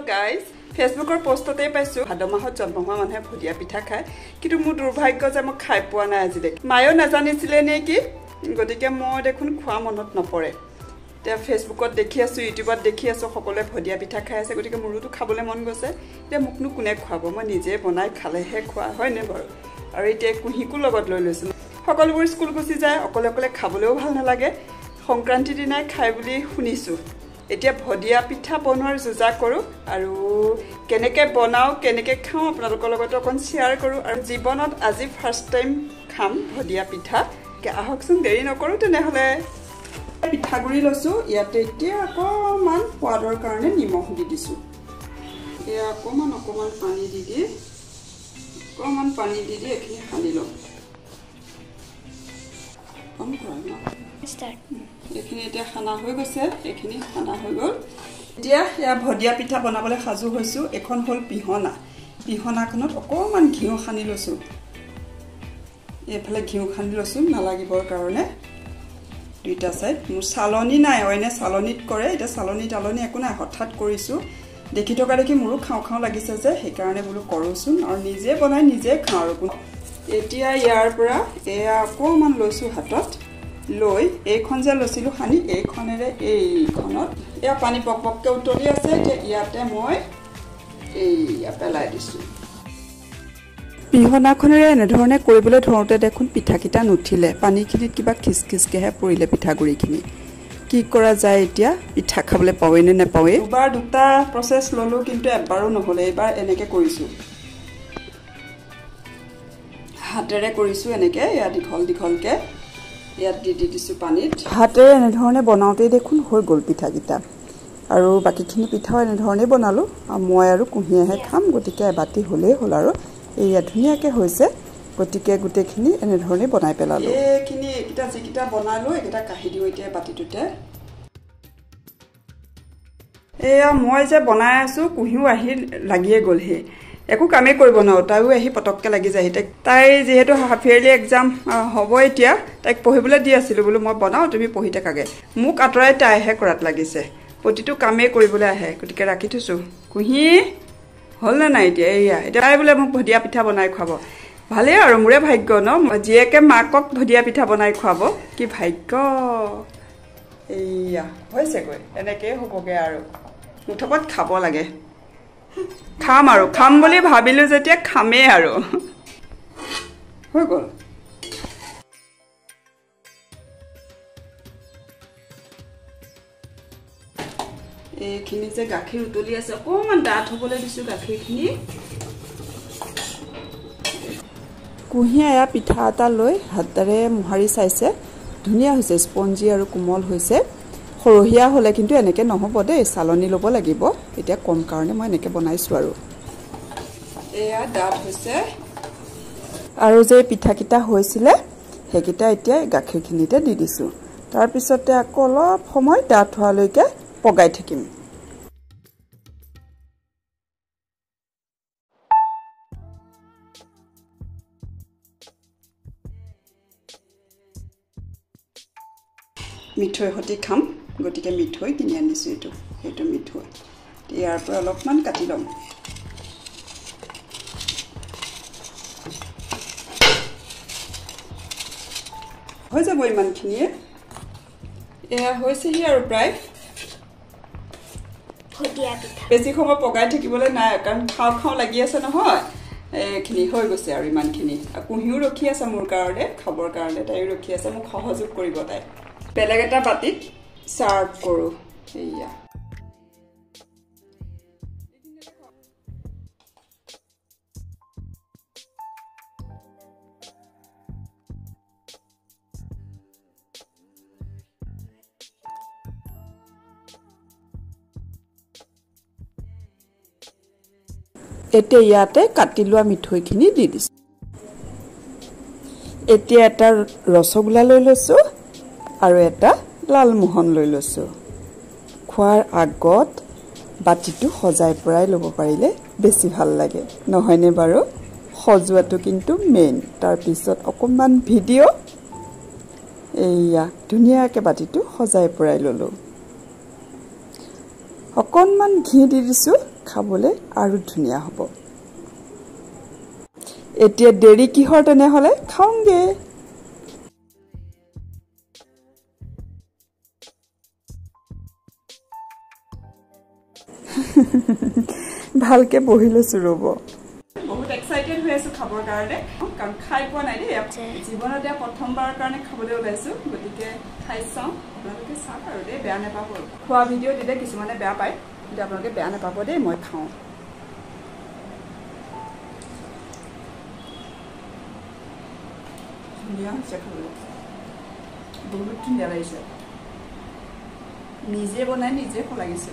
guys, Facebookor postতে পাইছো ভাদ মাহত জন্ম হোৱা মানুহে ভদিয়া পিঠা খায় কিন্তু মোৰ দুৰ্ভাগ্য যে মই খাই পোৱা নাই আজিলে মায়ো নাজানিছিলে নেকি গতিকে মই দেখোন খোৱা মনত নপৰে তে ফেসবুকত দেখি আছো ইউটিউবত দেখি আছো সকলোৱে ভদিয়া পিঠা খাই আছে গতিকে মোৰটো খাবলৈ মন গৈছে তে মুকনো কোনে খুৱাব মই নিজে বনাই খালেহে খোৱা হয় নে বাৰু আৰু এতিয়া কুহিকু লগত লৈ লৈছো সকলোবোৰ স্কুল গুচি যায় অকলে অকলে খাবলৈও ভাল নালাগে সংক্ৰান্তি দিনাই খাই বুলি শুনিছো এতিয়া ভদিয়া পিঠা বনোৱাৰ যোজা কৰো আৰু কেনেকে বনাও কেনেকে খাও আপোনালোকৰ লগত অকন শেয়াৰ কৰো আৰু জীৱনত আজি ফাৰ্স্ট টাইম খাম ভদিয়া পিঠা কে আহকচোন দেৰি নকৰো তেনেহলে পিঠাগুৰি লৈছো ইয়াতে এতিয়া অকমান সোৱাদৰ কাৰণে নিমখ দি দিছো এয়া অকমান পানী দি এখিনি সানি লম কম কৰা না Start. এখিনি এতিয়া খানা হৈ গৈছে এখিনি খানা হৈ গল এতিয়া ইয়া ভদিয়া পিঠা বনাবলৈ সাজু হৈছো এখন হল পিহনাখনত অকমান ঘিউ খানি লৈছো এফালে ঘিউ খানি লৈছো নালাগিবৰ কাৰণে দুইটা সাইড মোৰ সালনি নাই অইনে সালনিত কৰে এটা সালনি টালনি একো নাই হঠাৎ কৰিছো দেখি থকা দেখি মোৰো খাও লাগিছে যে সেই কাৰণে বলো কৰোচোন আৰু নিজে বনাই নিজে খাও আৰু এতিয়া ইয়াৰ পৰা এয়া অকমান লৈছো হাতত লৈ এইখন যে লছিলো হানি এইখনেৰে এইখনত এয়া পানী পকপককে উতলি আছে যে ইয়াতে মই এইয়া পেলাই দিছো পিহনাখনেৰে এনেধৰণে কৰিবলৈ ধৰোতে দেখোন পিঠাকিটা নুঠিলে পানীখিনিত কিবা খিচখিচকেহে পৰিলে পিঠাগুৰিখিনি কি কৰা যায় এতিয়া পিঠা খাবলৈ পাওঁনে নেপাওঁে দুবাৰ দুটা প্ৰসেস ললো কিন্তু এবাৰো নহলে এবাৰ এনেকে কৰিছো হাতেৰে কৰিছো এনেকে ইয়া দীঘলকে ইয়াত দি দিছো পানীত হাতেৰে এনেধৰণে বনাওতে দেখোন হৈ গল পিঠাকিটা আৰু বাকিখিনি পিঠাও এনেধৰণে বনালো আৰু মই আৰু কুহিয়েহে খাম গতিকে বাতি হলেই হল আৰু এইয়া ধুনীয়াকে হৈছে গতিকে গুটেখিনি এনেধৰণে বনাই পেলালো এইখিনি এটা যিকিটা বনালো এটা কাহি দিও এতিয়া বাতিটোতে এয়া মই যে বনাই আছো কুহিও আহি লাগিয়ে গল হে একো কামে কৰিব নাও তাইও আহি পটককে লাগি যায় তাই যেহেতু হাফ ইয়াৰলি এক্সাম হ'ব এতিয়া তাইক পঢ়িবলৈ দি আছিল বলো মই বনাও তুমি পঢ়ি থাকাগে মোক আতৰাই তাইহে কৰাত লাগিছে প্ৰতিটো কামে কৰিবলৈ আহে গতিকে ৰাখি থৈছো কুহি হল না নাই এতিয়া তাই বোলে মোক ভদিয়া পিঠা বনাই খুৱাব ভালে আৰু মোৰে ভাগ্য ন জিয়েকে মাকক ভদিয়া পিঠা বনাই খুৱাব কি ভাগ্য এইয়া হৈছে গৈ এনেকৈ হ'বগে আৰু মুঠপত খাব লাগে খাম বুলি ভাবিলো যেতিয়া খামে আৰু হৈ গল এইখিনি যে গাখীৰ উতলি আছে অকমান ডাঠ হ'বলৈ দিছো গাখীৰখিনি কুহিয়া এয়া পিঠা এটা লৈ হাতেৰে মোহাৰি চাইছে ধুনীয়া হৈছে স্পঞ্জি আৰু কোমল হৈছে সৰহিয়া হলে কিন্তু এনেকে নহব দেই সালনি লব লাগিব এতিয়া কম কাৰণে মই এনেকে বনাইছো আৰু এয়া ডাঠ হৈছে আৰু যে পিঠাকিটা হৈছিলে হেকিটা এতিয়া গাখীৰখিনিতে দি দিছো তাৰ পিছতে আকৌ অলপ সময় ডাঠ হোৱালৈকে পগাই থাকিম মিঠৈ হতি খাম গতিকে মিঠৈ কিনি আনিছো এইটো মিঠৈ ইয়াৰ পৰা অলপমান কাটি লম হৈ যাব ইমানখিনিয়ে এয়া হৈছেহি আৰু প্ৰায় ভদিয়া পিঠা বেছি সময় পগাই থাকিবলৈ নাই কাৰণ খাও লাগি আছে নহয় এইখিনি হৈ গৈছে আৰু ইমানখিনি কুহিও ৰখি আছে মোৰ কাৰণে খাবৰ কাৰণে তাইও ৰখি আছে মোক সহযোগ কৰিব তাই বেলেগ এটা বাতিত সাৰ্ভ কৰো এইয়া এতিয়া ইয়াতে কাটি লোৱা মিঠৈখিনি দি দিছো এতিয়া এটা ৰসগোল্লা লৈ লৈছো আৰু এটা লালমোহন লৈ লৈছো খোৱাৰ আগত বাটিটো সজাই পৰাই ল'ব পাৰিলে বেছি ভাল লাগে নহয়নে বাৰু সজোৱাটো কিন্তু মেইন তাৰ পিছত অকমান ভিডিঅ এইয়া ধুনীয়াকে বাটিটো সজাই পৰাই ললো অকনমান ঘি দি দিছো খাবলৈ আৰু ধুনীয়া হ'ব এতিয়া দেৰি কিহৰ তেনেহলে খাওঁগে ভালকে বহি লৈছো ৰব বহুত এক্সাইটেড হৈ আছো খাবৰ কাৰণে কাৰণ খাই পোৱা নাই দেই জীৱনত এতিয়া প্ৰথমবাৰৰ কাৰণে খাবলৈ ওলাইছো গতিকে খাই চাওঁ আপোনালোকে চাওক আৰু দেই বেয়া নাপাব খোৱা ভিডিঅ' দিলে কিছুমানে বেয়া পায় কিন্তু আপোনালোকে বেয়া নাপাব দেই মই খাওঁ ধুনীয়া হৈছে খাবলৈ বহুত ধুনীয়া লাগিছে নিজে বনাই নিজে লাগিছে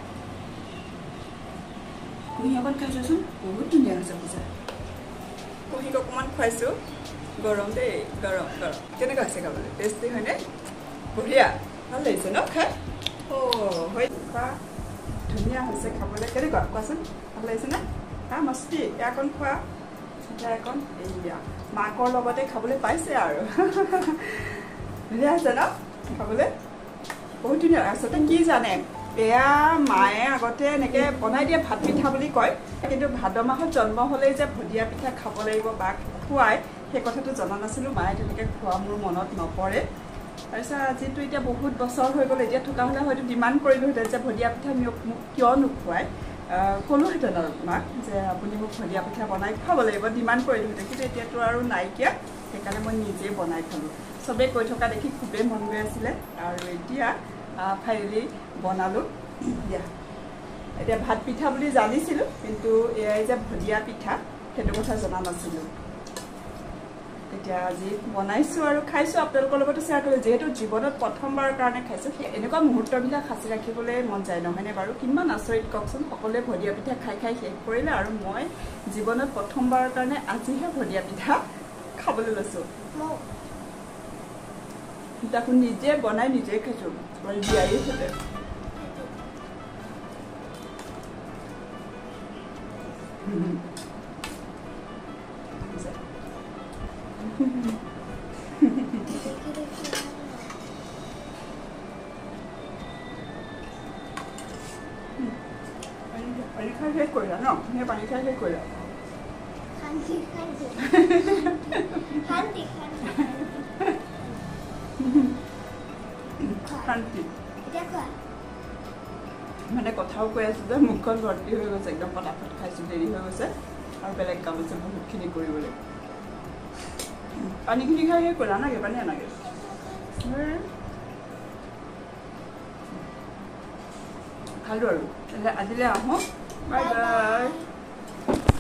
কুঁহি অকণ খাইছোচোন বহুত ধুনীয়া হৈছে পূজা কুঁহিক অকণমান খুৱাইছোঁ গৰম দেই গৰম গৰম কেনেকুৱা হৈছে খাবলৈ টেষ্টি হয়নে বঢ়িয়া ভাল লাগিছে ন খাই হয় খোৱা ধুনীয়া হৈছে খাবলৈ কেনেকুৱা কোৱাচোন ভাল লাগিছেনে হা মস্তি অকণ খোৱা এতিয়া অকণ এয়া মাকৰ লগতে খাবলৈ পাইছে আৰু ধুনীয়া হৈছে ন খাবলৈ বহুত ধুনীয়া আচলতে কি জানে এয়া মায়ে আগতে এনেকৈ বনাই দিয়ে ভাত পিঠা বুলি কয় কিন্তু ভাদ মাহত জন্ম হ'লেই যে ভদিয়া পিঠা খাব লাগিব বা খুৱাই সেই কথাটো জনা নাছিলোঁ মায়ে তেনেকৈ খোৱা মোৰ মনত নপৰে তাৰপিছত আজিতো এতিয়া বহুত বছৰ হৈ গ'ল এতিয়া থকা হ'লে হয়তো ডিমাণ্ড কৰিলোহেঁতেন যে ভদিয়া পিঠা মোক কিয় নোখোৱাই ক'লোহেঁতেন আৰু মাক যে আপুনি মোক ভদিয়া পিঠা বনাই খুৱাব লাগিব ডিমাণ্ড কৰিলোহেঁতেন কিন্তু এতিয়াতো আৰু নাইকিয়া সেইকাৰণে মই নিজেই বনাই খালোঁ চবেই কৈ থকা দেখি খুবেই মন গৈ আছিলে আৰু এতিয়া ফাইনেলি বনালোঁ দিয়া এতিয়া ভাত পিঠা বুলি জানিছিলোঁ কিন্তু এয়াই যে ভদিয়া পিঠা সেইটো কথা জনা নাছিলোঁ এতিয়া আজি বনাইছোঁ আৰু খাইছোঁ আপোনালোকৰ লগতো শ্বেয়াৰ কৰিলোঁ যিহেতু জীৱনত প্ৰথমবাৰৰ কাৰণে খাইছোঁ সেই এনেকুৱা মুহূৰ্তবিলাক সাঁচি ৰাখিবলৈ মন যায় নহয়নে বাৰু কিমান আচৰিত কওকচোন সকলোৱে ভদিয়া পিঠা খাই খাই শেষ কৰিলে আৰু মই জীৱনত প্ৰথমবাৰৰ কাৰণে আজিহে ভদিয়া পিঠা খাবলৈ লৈছোঁ পিঠাখন নিজে বনাই নিজে খাইছোঁ বিয়াৰী সৈতে পানী খাই শেষ কৰিলা ন সেই পানী খাই শেষ কৰিলা শান্তি মানে কথাও কৈ আছোঁ যে মুখখন ভৰ্তি হৈ গৈছে একদম পটাপট খাইছোঁ দেৰি হৈ গৈছে আৰু বেলেগ কাম আছে বহুতখিনি কৰিবলৈ পানীখিনি খাই শেষ কৰিলা নাগে পানী আনাগে খালোঁ আৰু আজিলৈ আহোঁ বাই বাই